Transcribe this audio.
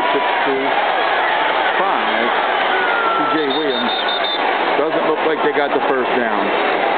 flips it to 5. C.J. Williams. Doesn't look like they got the first down.